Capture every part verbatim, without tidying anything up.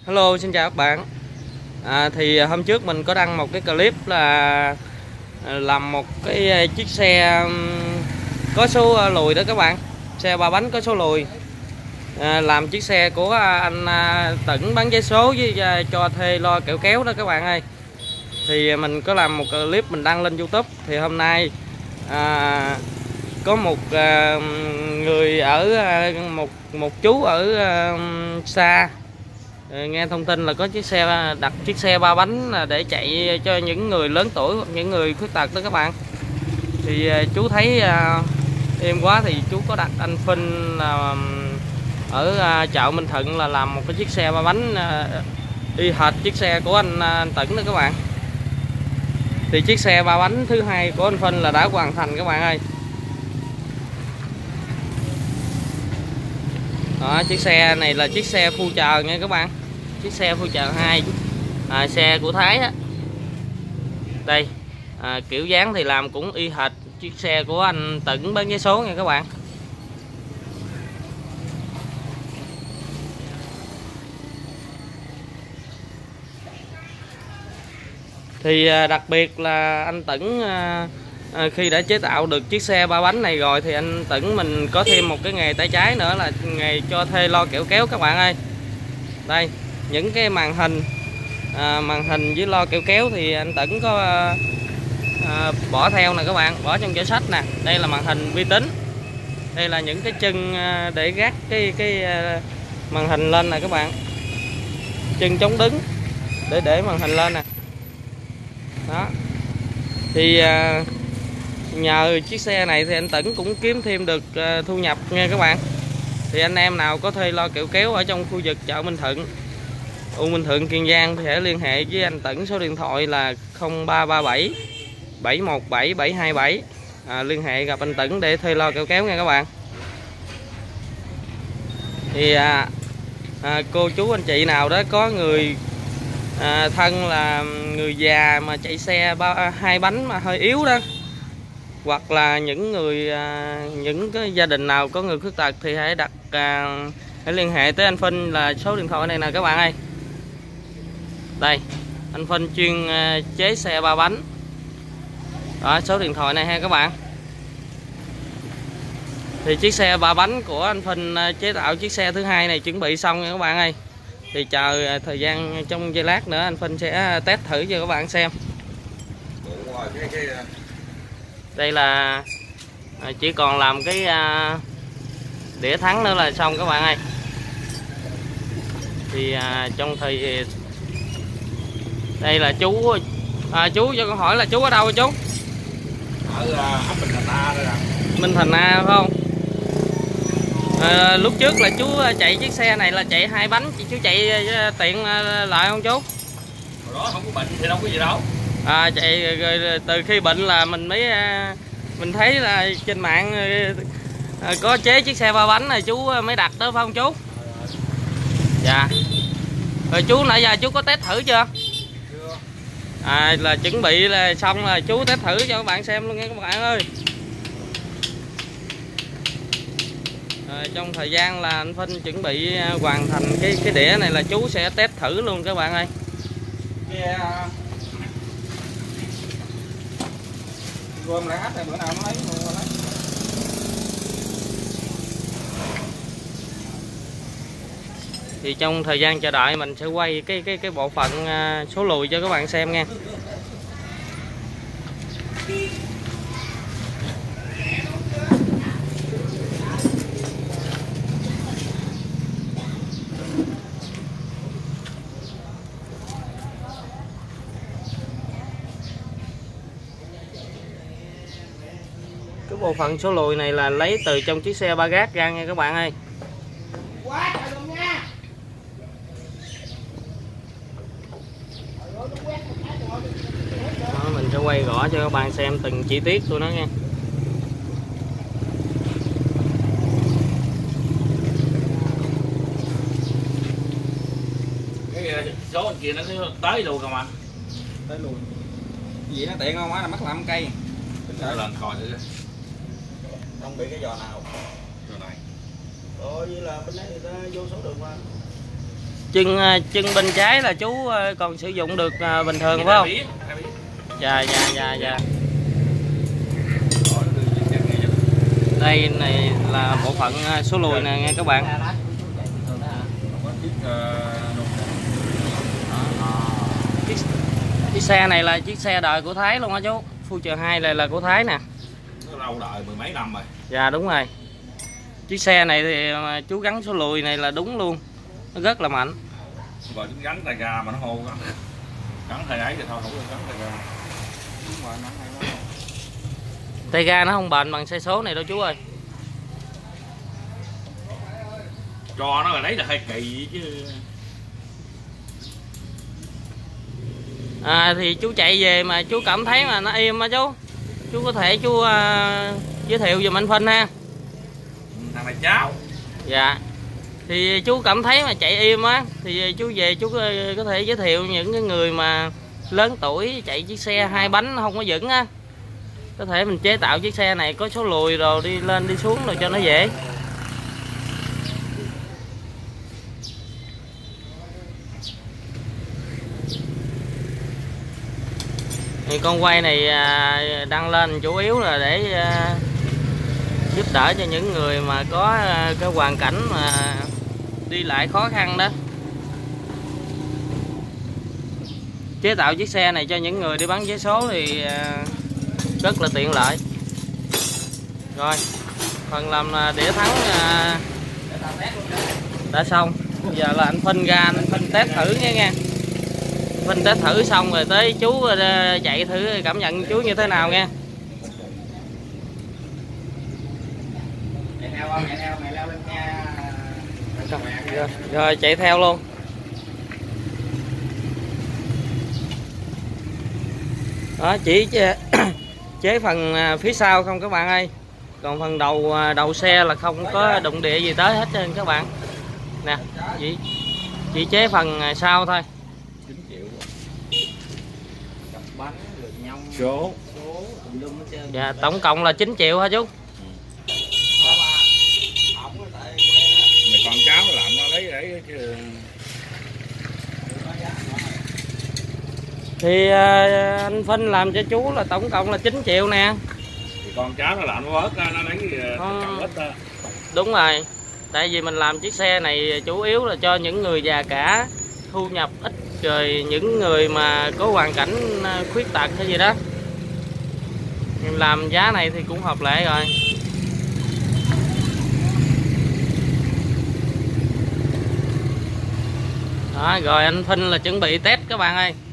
Hello, xin chào các bạn. À, thì hôm trước mình có đăng một cái clip là làm một cái chiếc xe có số lùi đó các bạn, xe ba bánh có số lùi, à, làm chiếc xe của anh Tửng bán vé số với cho thuê lo kẹo kéo đó các bạn ơi. Thì mình có làm một clip mình đăng lên YouTube. Thì hôm nay à, có một à, người ở à, một một chú ở à, xa nghe thông tin là có chiếc xe đặt chiếc xe ba bánh để chạy cho những người lớn tuổi hoặc những người khuyết tật đó các bạn. Thì chú thấy êm quá thì chú có đặt anh Phinh là ở chợ Minh Thuận là làm một cái chiếc xe ba bánh y hệt chiếc xe của anh, anh Tửng đó các bạn. Thì chiếc xe ba bánh thứ hai của anh Phinh là đã hoàn thành các bạn ơi. Đó, chiếc xe này là chiếc xe phu chờ nha các bạn, chiếc xe phu chờ hai, à, xe của Thái á. Đây à, kiểu dáng thì làm cũng y hệt chiếc xe của anh Tửng bán vé số nha các bạn. Thì à, đặc biệt là anh Tửng à, à, khi đã chế tạo được chiếc xe ba bánh này rồi thì anh Tửng mình có thêm một cái nghề tay trái nữa là nghề cho thuê lo kẹo kéo các bạn ơi. Đây những cái màn hình à, màn hình với lo kẹo kéo thì anh Tửng có à, à, bỏ theo nè các bạn, bỏ trong giỏ sách nè. Đây là màn hình vi tính, đây là những cái chân à, để gác cái cái à, màn hình lên nè các bạn, chân chống đứng để để màn hình lên nè. Đó thì à, nhờ chiếc xe này thì anh Tửng cũng kiếm thêm được à, thu nhập nha các bạn. Thì anh em nào có thuê lo kẹo kéo ở trong khu vực chợ Minh Thuận, U Minh Thượng, Kiên Giang thì hãy liên hệ với anh Tửng, số điện thoại là không ba ba bảy bảy một bảy bảy hai bảy. À, liên hệ gặp anh Tửng để thuê lo kẹo kéo nha các bạn. Thì à, à, cô chú anh chị nào đó có người à, thân là người già mà chạy xe ba, hai bánh mà hơi yếu đó, hoặc là những người à, những cái gia đình nào có người khuyết tật thì hãy đặt à, hãy liên hệ tới anh Phinh là số điện thoại này nè các bạn ơi. Đây anh Phinh chuyên à, chế xe ba bánh. Đó, số điện thoại này ha các bạn. Thì chiếc xe ba bánh của anh Phinh à, chế tạo chiếc xe thứ hai này chuẩn bị xong nha các bạn ơi. Thì chờ à, thời gian trong giây lát nữa anh Phinh sẽ test thử cho các bạn xem. Đây là à, chỉ còn làm cái à, đĩa thắng nữa là xong các bạn ơi. Thì à, trong thời đây là chú à, chú cho con hỏi là chú ở đâu chú? Ở ấp Bình Thành A đây nè. Minh Thành A phải không? À, lúc trước là chú chạy chiếc xe này là chạy hai bánh, chú chạy tiện lại không chú? Hồi đó không có bệnh thì đâu có gì đâu. À, chạy rồi từ khi bệnh là mình mới mình thấy là trên mạng có chế chiếc xe ba bánh này chú mới đặt đó phải không chú? Dạ. Rồi chú nãy giờ chú có test thử chưa? Chưa. À, là chuẩn bị là xong là chú test thử cho các bạn xem luôn nha các bạn ơi. Rồi, trong thời gian là anh Phinh chuẩn bị hoàn thành cái cái đĩa này là chú sẽ test thử luôn các bạn ơi. Yeah. Gom lại hết này, bữa nào nó lấy mua lấy. Thì trong thời gian chờ đợi mình sẽ quay cái cái cái bộ phận số lùi cho các bạn xem nha. Cái bộ phận số lùi này là lấy từ trong chiếc xe ba gác ra nha các bạn ơi. Đó, mình sẽ quay rõ cho các bạn xem từng chi tiết của nó nha. Cái số bên kia nó tới luôn không anh? Tới luôn. Gì nó tiện không á, là mắc làm cây. Mình sẽ lên coi thử. Không bị cái giò nào. Giò này. Ồ, vậy là bên đây người ta vô số đường qua. chân chân bên trái là chú còn sử dụng được bình thường phải không? Dạ dạ dạ dạ. Đây này là bộ phận số lùi nè nghe các bạn. Chiếc, chiếc xe này là chiếc xe đời của Thái luôn á chú. Future hai này là của Thái nè. Nó lâu đời mười mấy năm rồi. Dạ đúng rồi. Chiếc xe này thì chú gắn số lùi này là đúng luôn. Nó rất là mạnh. Rồi chú gắn tay ga mà nó hô đó. Gắn tay ấy thì thôi không gắn tay ga. Tay ga nó không bền bằng xe số này đâu chú ơi. Cho nó là lấy là hơi kỳ chứ. À, thì chú chạy về mà chú cảm thấy mà nó im á chú. Chú có thể chú uh, giới thiệu giùm anh Phân ha. Thằng này cháu. Dạ. Thì chú cảm thấy mà chạy im á thì chú về chú có thể giới thiệu những cái người mà lớn tuổi chạy chiếc xe hai bánh không có vững á. Có thể mình chế tạo chiếc xe này có số lùi rồi đi lên đi xuống rồi cho nó dễ. Thì con quay này đăng lên chủ yếu là để giúp đỡ cho những người mà có cái hoàn cảnh mà đi lại khó khăn đó. Chế tạo chiếc xe này cho những người đi bán vé số thì rất là tiện lợi. Rồi phần làm đĩa thắng đã xong. Bây giờ là anh phanh ra anh phanh test thử nha nghe. Phanh test thử xong rồi tới chú chạy thử cảm nhận chú như thế nào nghe. Rồi, rồi chạy theo luôn. Đó chỉ chế, chế phần phía sau không các bạn ơi. Còn phần đầu đầu xe là không có đụng địa gì tới hết trơn các bạn. Nè, chỉ chỉ chế phần sau thôi. chín triệu. Bánh rồi nhông Số. số tùm lum hết trơn. Dạ, tổng cộng là chín triệu hả chú? Mày con cháu làm nó lấy để chứ. Thì uh, anh Phinh làm cho chú là tổng cộng là chín triệu nè. Thì con cháu nó làm nó bớt ra nó lấy cộng ít ra. Đúng rồi. Tại vì mình làm chiếc xe này chủ yếu là cho những người già cả, thu nhập ít, rồi những người mà có hoàn cảnh khuyết tật hay gì đó. Mình làm giá này thì cũng hợp lệ rồi. Đó, rồi anh Phinh là chuẩn bị test các bạn ơi.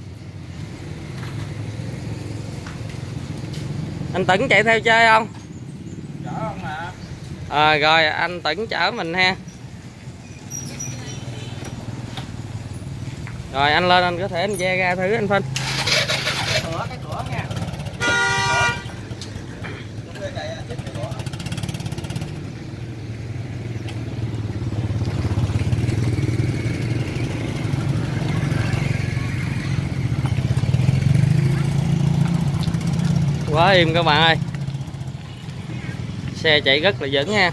Anh Tấn chạy theo chơi không? Chở không hả? À, rồi anh Tấn chở mình ha. Rồi anh lên anh có thể anh ve ra thử anh Phinh. Cửa cái cửa nha. Quá im các bạn ơi. Xe chạy rất là vững ha.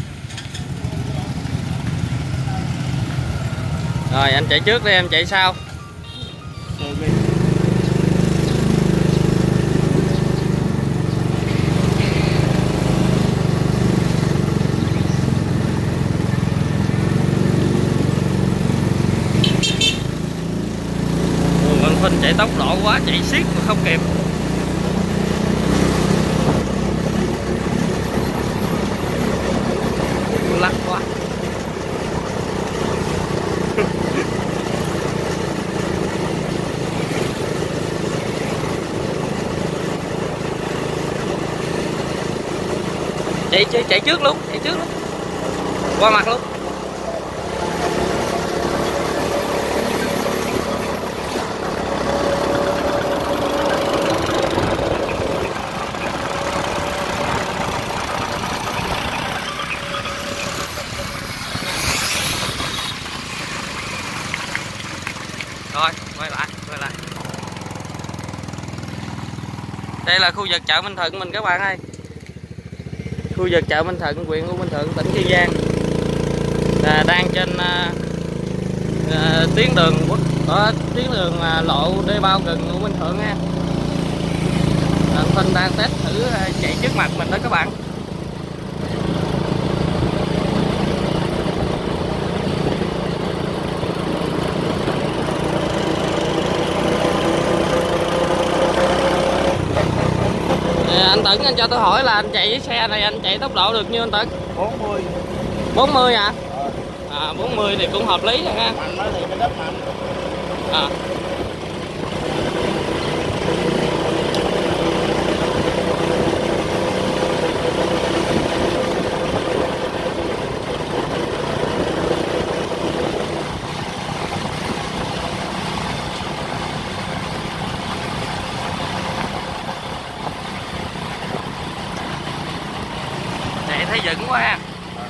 Rồi anh chạy trước đi em chạy sau. Anh Phinh chạy tốc độ quá, chạy siết mà không kịp. Lắc quá. chạy chạy chạy trước luôn, chạy trước luôn, qua mặt luôn. Rồi quay lại quay lại. Đây là khu vực chợ Minh Thuận mình các bạn ơi. Khu vực chợ Minh Thuận, huyện U Minh Thượng, tỉnh Kiên Giang. Là đang trên uh, à, tuyến đường có tuyến đường à, lộ đê bao gần của Minh Thượng nha. Anh Phân đang test thử à, chạy trước mặt mình đó các bạn. Anh Tấn, anh cho tôi hỏi là anh chạy với xe này anh chạy tốc độ được nhiêu anh Tấn? bốn mươi. bốn mươi hả? À, bốn mươi thì cũng hợp lý rồi ha. Mạnh nói thì cái đất mạnh. À. Chạy thấy vững quá ha.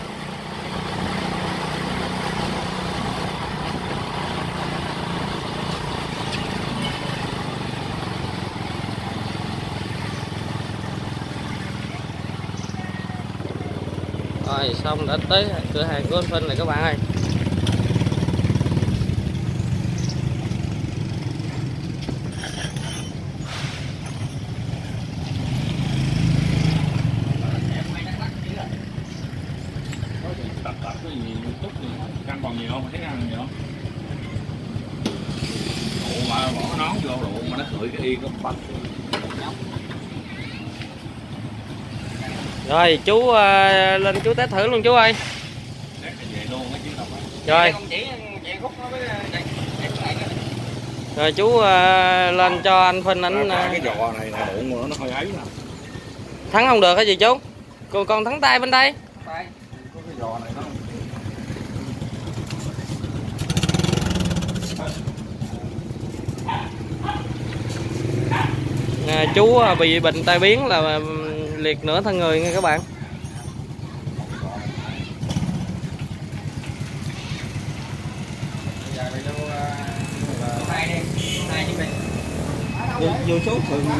Rồi xong đã tới cửa hàng của anh Phân này các bạn ơi. Tập tập cái gì chút thì ăn còn nhiều không? Thấy ăn nhiều không? Đủ mà bỏ cái nón vô đủ mà nó khởi cái y có bắp. Rồi chú uh, lên chú test thử luôn chú ơi. Về luôn cái chứ đâu. Rồi. Rồi chú uh, lên cho anh Phân ảnh. À, cái giò này là đụng mà nó hơi ấy nè. Thắng không được hả gì chú? Còn còn thắng tay bên đây. Có cái giò này nó À, chú bị bệnh tai biến là liệt nửa thân người nha các bạn. vô, vô số thường thường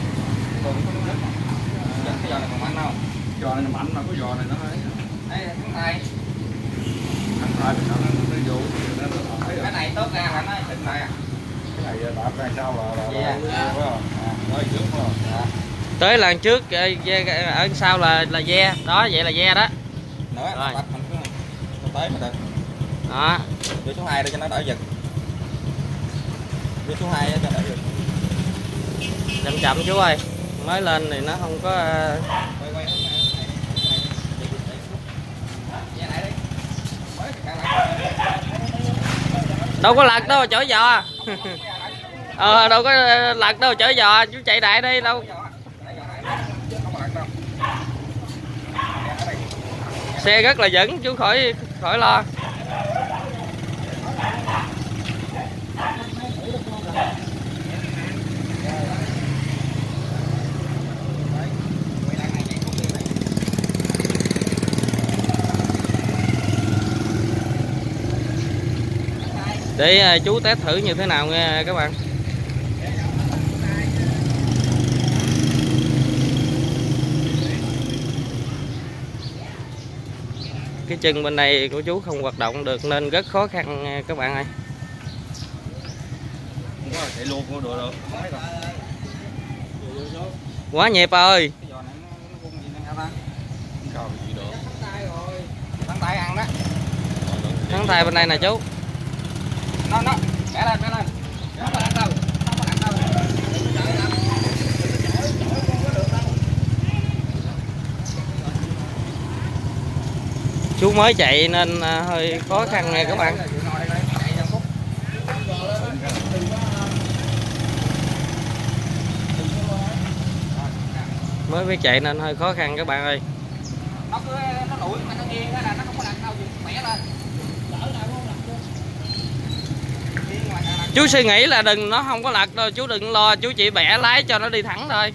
cái giò này còn mạnh không? Giò này mạnh mà có giò này nó ấy. Đây là thắng tay. Thắng tay thì nó nó vô Cái này tốt ra là nó thịnh lại à. cái này đạp ra sao là là Yeah. phải không? À, nói trước phải không? À. Tới lần trước ở sau là là ve đó, vậy là ve đó. Nữa Rồi. tập thành cái tới mà được. Đó. Vô số hai để cho nó đỡ giật. Vô số hai cho đỡ giật. Chậm chậm chú ơi. Mới lên thì nó không có Quay quay đâu có lật đâu chở giò. Ờ đâu có lật đâu chở giò, chú chạy đại đi đâu. Xe rất là vững chú khỏi khỏi lo. Để chú test thử như thế nào nha các bạn. Cái chân bên này của chú không hoạt động được nên rất khó khăn nha các bạn ơi. không có chạy luôn cũng được được. Quá nhịp ơi. Cái giò này nó nó gung gì nữa ta? Không gì được. Thắng tay rồi. Thắng tay ăn đó. Thắng tay bên đây nè chú. Nó nó bẻ lên bẻ lên. Không có đặt đâu. Không có đặt đâu. Chú mới chạy nên hơi khó khăn nha các bạn. Mới biết chạy nên hơi khó khăn các bạn ơi. Nó cứ nó lủi mà nó nghiêng đó là nó không có đặt đâu, bẻ lên. Chú suy nghĩ là đừng nó không có lật đâu, chú đừng lo, chú chỉ bẻ lái cho nó đi thẳng thôi.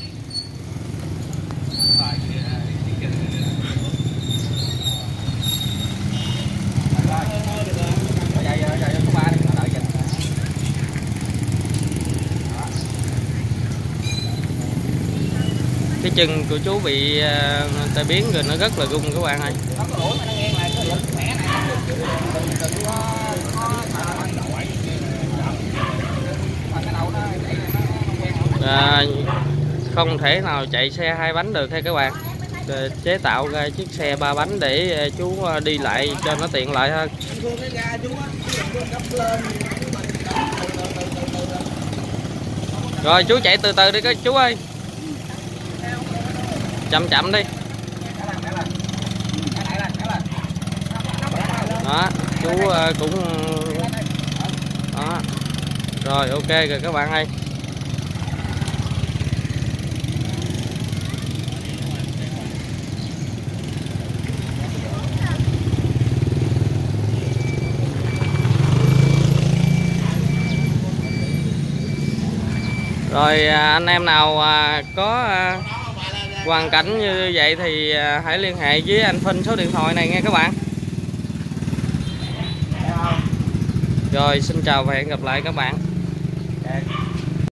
Cái chân của chú bị uh, tai biến rồi, nó rất là rung các bạn ơi. Nó có lỗi mà nó nghiêng lại cái lực khỏe này. Đừng có à, không thể nào chạy xe hai bánh được hay các bạn. Để chế tạo ra chiếc xe ba bánh để chú đi lại cho nó tiện lợi hơn. Rồi chú chạy từ từ đi các chú ơi, chậm chậm đi. Đó chú cũng đó. Rồi ok rồi các bạn ơi. Rồi anh em nào có hoàn cảnh như vậy thì hãy liên hệ với anh Phinh số điện thoại này nghe các bạn. Rồi xin chào và hẹn gặp lại các bạn.